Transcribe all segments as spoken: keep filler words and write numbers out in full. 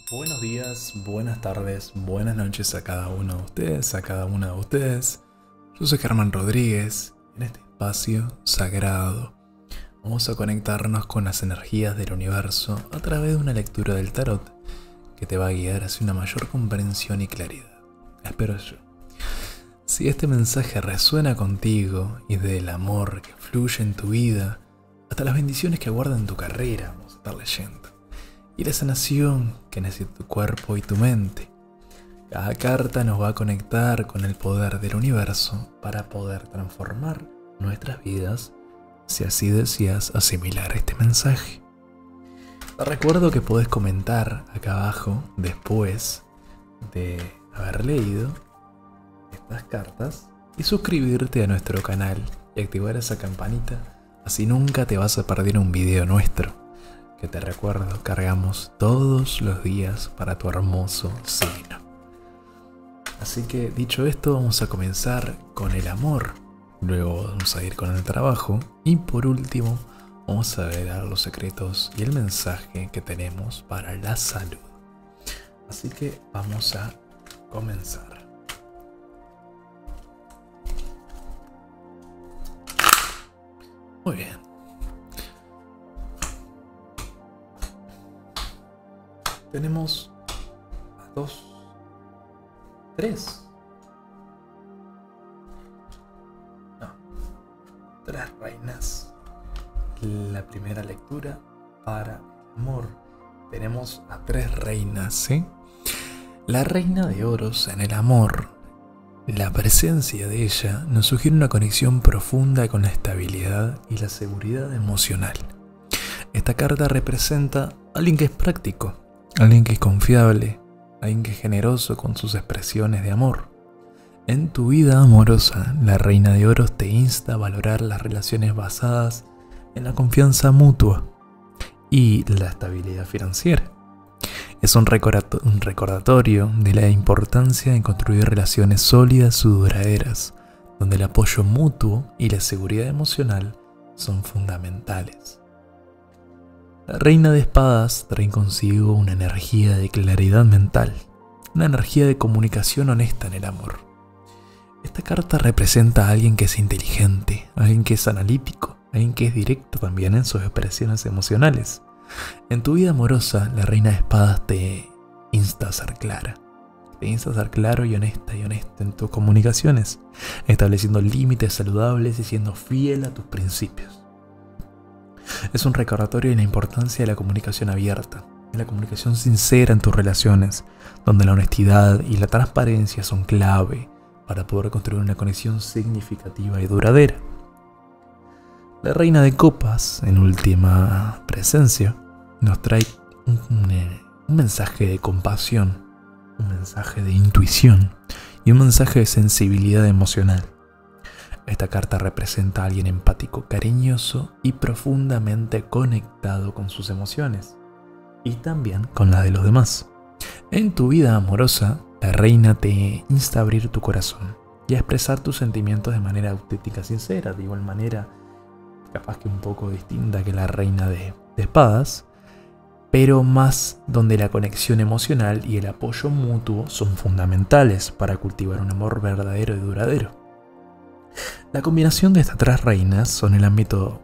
Buenos días, buenas tardes, buenas noches a cada uno de ustedes, a cada una de ustedes. Yo soy Germán Rodríguez. En este espacio sagrado vamos a conectarnos con las energías del universo a través de una lectura del tarot que te va a guiar hacia una mayor comprensión y claridad. Espero yo. Si este mensaje resuena contigo y del amor que fluye en tu vida, hasta las bendiciones que aguardan tu carrera, vamos a estar leyendo. Y la sanación que necesita tu cuerpo y tu mente. Cada carta nos va a conectar con el poder del universo para poder transformar nuestras vidas si así deseas asimilar este mensaje. Te recuerdo que podés comentar acá abajo después de haber leído estas cartas y suscribirte a nuestro canal y activar esa campanita, así nunca te vas a perder un video nuestro. Que te recuerdo, cargamos todos los días para tu hermoso signo. Así que dicho esto, vamos a comenzar con el amor. Luego vamos a ir con el trabajo. Y por último, vamos a ver los secretos y el mensaje que tenemos para la salud. Así que vamos a comenzar. Muy bien. Tenemos a dos, tres, no, tres reinas. La primera lectura para el amor. Tenemos a tres reinas, ¿sí? La reina de oros en el amor. La presencia de ella nos sugiere una conexión profunda con la estabilidad y la seguridad emocional. Esta carta representa a alguien que es práctico. Alguien que es confiable, alguien que es generoso con sus expresiones de amor. En tu vida amorosa, la reina de oros te insta a valorar las relaciones basadas en la confianza mutua y la estabilidad financiera. Es un recordatorio de la importancia de construir relaciones sólidas y duraderas, donde el apoyo mutuo y la seguridad emocional son fundamentales. La reina de espadas trae consigo una energía de claridad mental, una energía de comunicación honesta en el amor. Esta carta representa a alguien que es inteligente, a alguien que es analítico, a alguien que es directo también en sus expresiones emocionales. En tu vida amorosa, la reina de espadas te insta a ser clara. Te insta a ser claro y honesta y honesta en tus comunicaciones, estableciendo límites saludables y siendo fiel a tus principios. Es un recordatorio de la importancia de la comunicación abierta, de la comunicación sincera en tus relaciones, donde la honestidad y la transparencia son clave para poder construir una conexión significativa y duradera. La reina de copas, en última presencia, nos trae un, un, un mensaje de compasión, un mensaje de intuición y un mensaje de sensibilidad emocional. Esta carta representa a alguien empático, cariñoso y profundamente conectado con sus emociones y también con las de los demás. En tu vida amorosa, la reina te insta a abrir tu corazón y a expresar tus sentimientos de manera auténtica, sincera, de igual manera, capaz que un poco distinta que la reina de, de espadas, pero más donde la conexión emocional y el apoyo mutuo son fundamentales para cultivar un amor verdadero y duradero. La combinación de estas tres reinas son el ámbito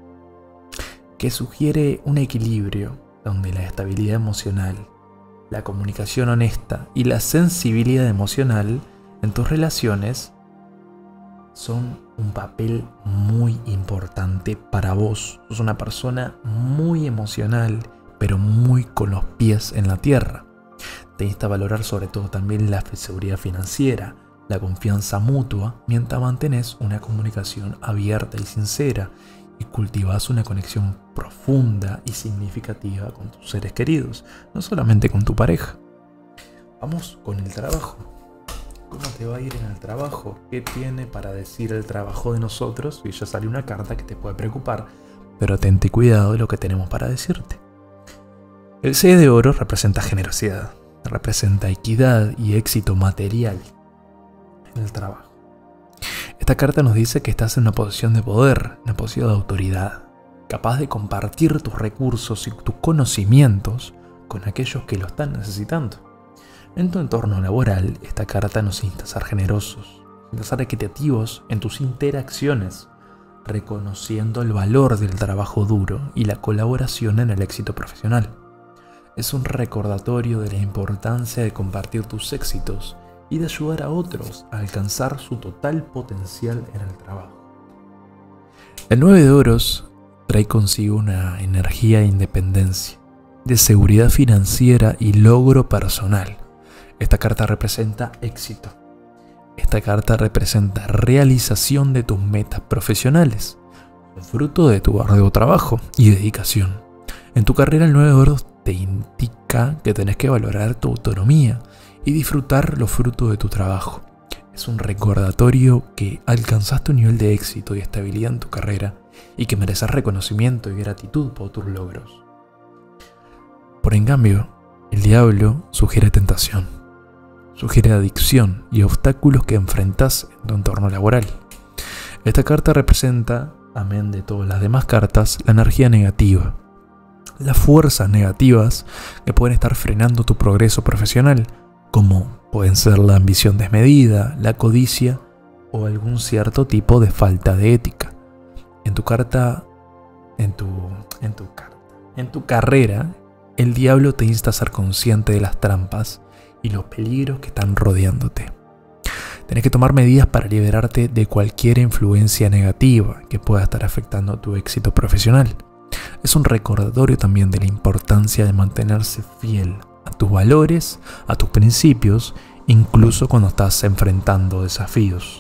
que sugiere un equilibrio donde la estabilidad emocional, la comunicación honesta y la sensibilidad emocional en tus relaciones son un papel muy importante para vos. Sos una persona muy emocional, pero muy con los pies en la tierra. Te insta a valorar sobre todo también la seguridad financiera, la confianza mutua, mientras mantenés una comunicación abierta y sincera y cultivas una conexión profunda y significativa con tus seres queridos, no solamente con tu pareja. Vamos con el trabajo. ¿Cómo te va a ir en el trabajo? ¿Qué tiene para decir el trabajo de nosotros? Y ya sale una carta que te puede preocupar, pero atente y cuidado de lo que tenemos para decirte. El seis de oro representa generosidad, representa equidad y éxito material en el trabajo. Esta carta nos dice que estás en una posición de poder, una posición de autoridad, capaz de compartir tus recursos y tus conocimientos con aquellos que lo están necesitando. En tu entorno laboral, esta carta nos insta a ser generosos, a ser equitativos en tus interacciones, reconociendo el valor del trabajo duro y la colaboración en el éxito profesional. Es un recordatorio de la importancia de compartir tus éxitos y de ayudar a otros a alcanzar su total potencial en el trabajo. El nueve de oros trae consigo una energía de independencia, de seguridad financiera y logro personal. Esta carta representa éxito. Esta carta representa realización de tus metas profesionales, fruto de tu arduo trabajo y dedicación. En tu carrera el nueve de oros te indica que tenés que valorar tu autonomía y disfrutar los frutos de tu trabajo. Es un recordatorio que alcanzaste un nivel de éxito y estabilidad en tu carrera y que mereces reconocimiento y gratitud por tus logros. Por en cambio, el diablo sugiere tentación, sugiere adicción y obstáculos que enfrentas en tu entorno laboral. Esta carta representa, amén de todas las demás cartas, la energía negativa, las fuerzas negativas que pueden estar frenando tu progreso profesional, como pueden ser la ambición desmedida, la codicia o algún cierto tipo de falta de ética. En tu carta, en tu, en tu carta, en tu carrera, el diablo te insta a ser consciente de las trampas y los peligros que están rodeándote. Tenés que tomar medidas para liberarte de cualquier influencia negativa que pueda estar afectando tu éxito profesional. Es un recordatorio también de la importancia de mantenerse fiel a tus valores, a tus principios, incluso cuando estás enfrentando desafíos.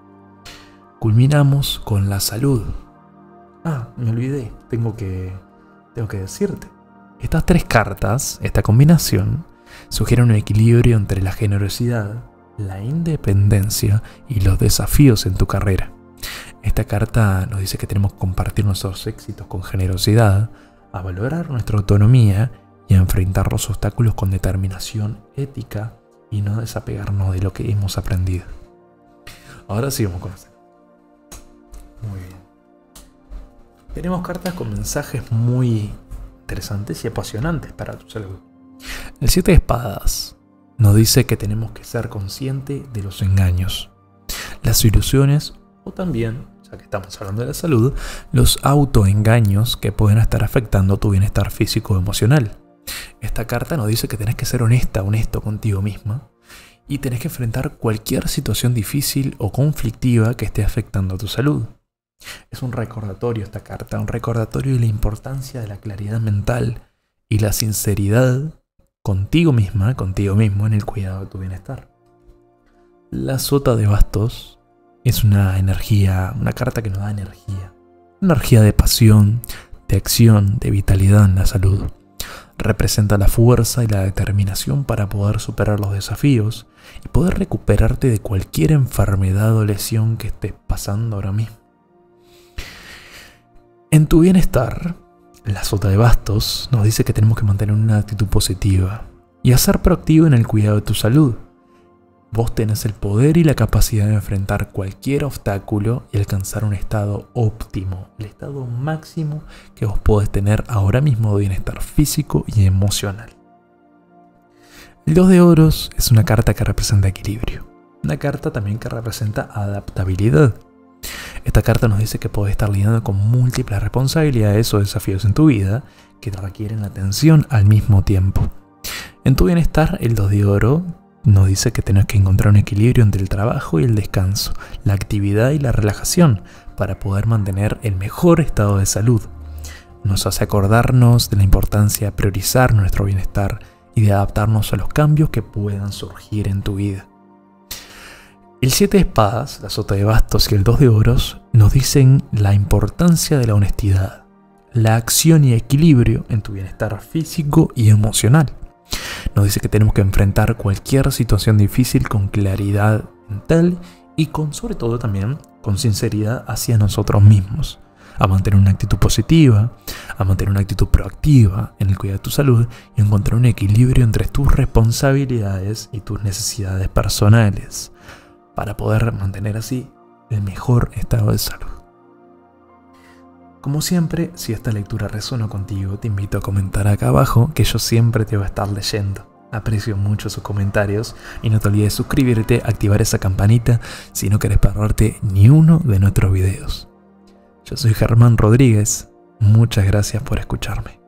Culminamos con la salud. Ah, me olvidé, tengo que, tengo que decirte. Estas tres cartas, esta combinación, sugiere un equilibrio entre la generosidad, la independencia y los desafíos en tu carrera. Esta carta nos dice que tenemos que compartir nuestros éxitos con generosidad, a valorar nuestra autonomía y a enfrentar los obstáculos con determinación ética y no desapegarnos de lo que hemos aprendido. Ahora sí vamos a conocer. Muy bien. Tenemos cartas con mensajes muy interesantes y apasionantes para tu salud. El siete de espadas nos dice que tenemos que ser conscientes de los engaños, las ilusiones o también, ya que estamos hablando de la salud, los autoengaños que pueden estar afectando tu bienestar físico o emocional. Esta carta nos dice que tenés que ser honesta, honesto contigo misma y tenés que enfrentar cualquier situación difícil o conflictiva que esté afectando a tu salud. Es un recordatorio esta carta, un recordatorio de la importancia de la claridad mental y la sinceridad contigo misma, contigo mismo en el cuidado de tu bienestar. La sota de bastos es una energía, una carta que nos da energía. Energía de pasión, de acción, de vitalidad en la salud. Representa la fuerza y la determinación para poder superar los desafíos y poder recuperarte de cualquier enfermedad o lesión que estés pasando ahora mismo. En tu bienestar, la sota de bastos nos dice que tenemos que mantener una actitud positiva y a ser proactivo en el cuidado de tu salud. Vos tenés el poder y la capacidad de enfrentar cualquier obstáculo y alcanzar un estado óptimo, el estado máximo que vos podés tener ahora mismo de bienestar físico y emocional. El dos de oros es una carta que representa equilibrio, una carta también que representa adaptabilidad. Esta carta nos dice que podés estar lidiando con múltiples responsabilidades o desafíos en tu vida que te requieren atención al mismo tiempo. En tu bienestar, el dos de oro nos dice que tenés que encontrar un equilibrio entre el trabajo y el descanso, la actividad y la relajación para poder mantener el mejor estado de salud. Nos hace acordarnos de la importancia de priorizar nuestro bienestar y de adaptarnos a los cambios que puedan surgir en tu vida. El siete de espadas, la sota de bastos y el dos de oros nos dicen la importancia de la honestidad, la acción y equilibrio en tu bienestar físico y emocional. Nos dice que tenemos que enfrentar cualquier situación difícil con claridad mental y con, sobre todo también, con sinceridad hacia nosotros mismos. A mantener una actitud positiva, a mantener una actitud proactiva en el cuidado de tu salud y encontrar un equilibrio entre tus responsabilidades y tus necesidades personales, para poder mantener así el mejor estado de salud. Como siempre, si esta lectura resonó contigo, te invito a comentar acá abajo, que yo siempre te voy a estar leyendo. Aprecio mucho sus comentarios y no te olvides suscribirte, activar esa campanita si no querés perderte ni uno de nuestros videos. Yo soy Germán Rodríguez, muchas gracias por escucharme.